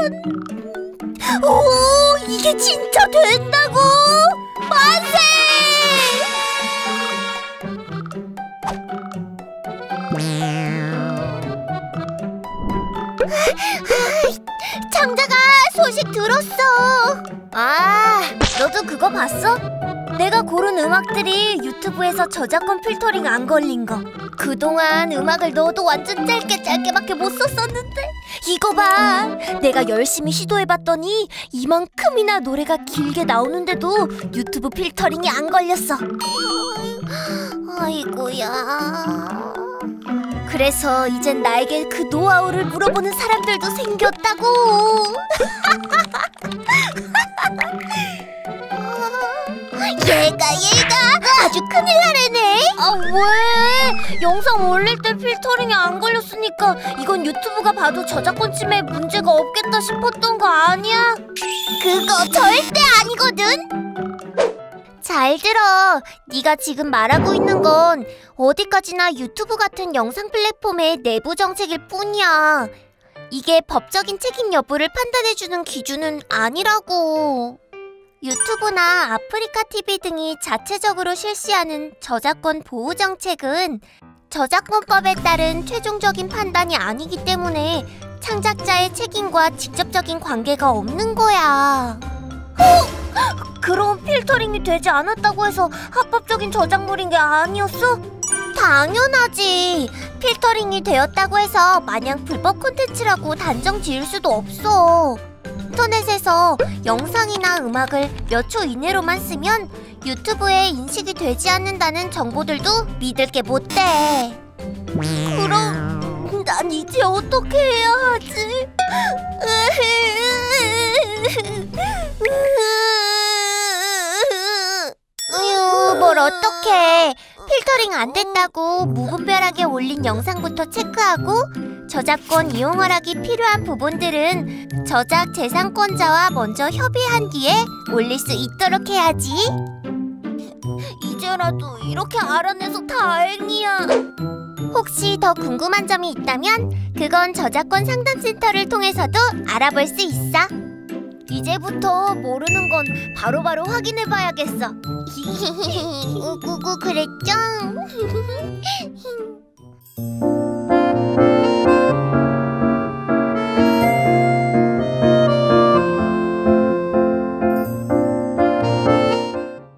오, 이게 진짜 된다고! 만세! 창자가 소식 들었어. 아, 너도 그거 봤어? 내가 고른 음악들이 유튜브에서 저작권 필터링 안 걸린 거. 그동안 음악을 넣어도 완전 짧게밖에 못 썼었는데 이거 봐! 내가 열심히 시도해봤더니 이만큼이나 노래가 길게 나오는데도 유튜브 필터링이 안 걸렸어. 아이고야. 그래서 이젠 나에게 그 노하우를 물어보는 사람들도 생겼다고. 얘가 아주 큰일 나래네. 아, 왜? 영상 올릴 때 필터링이 안 걸렸으니까 이건 유튜브가 봐도 저작권 침해에 문제가 없겠다 싶었던 거 아니야? 그거 절대 아니거든. 잘 들어. 네가 지금 말하고 있는 건 어디까지나 유튜브 같은 영상 플랫폼의 내부 정책일 뿐이야. 이게 법적인 책임 여부를 판단해주는 기준은 아니라고. 유튜브나 아프리카 TV 등이 자체적으로 실시하는 저작권 보호 정책은 저작권법에 따른 최종적인 판단이 아니기 때문에 창작자의 책임과 직접적인 관계가 없는 거야. 그럼 필터링이 되지 않았다고 해서 합법적인 저작물인 게 아니었어? 당연하지. 필터링이 되었다고 해서 마냥 불법 콘텐츠라고 단정 지을 수도 없어. 인터넷에서 영상이나 음악을 몇 초 이내로만 쓰면 유튜브에 인식이 되지 않는다는 정보들도 믿을 게 못 돼. 그럼 난 이제 어떻게 해야 하지? 뭘 어떡해. 필터링 안 됐다고 무분별하게 올린 영상부터 체크하고 저작권 이용 허락이 필요한 부분들은 저작 재산권자와 먼저 협의한 뒤에 올릴 수 있도록 해야지. 이제라도 이렇게 알아내서 다행이야. 혹시 더 궁금한 점이 있다면 그건 저작권 상담센터를 통해서도 알아볼 수 있어. 이제부터 모르는 건 바로바로 확인해봐야겠어. 우구구 그랬죠?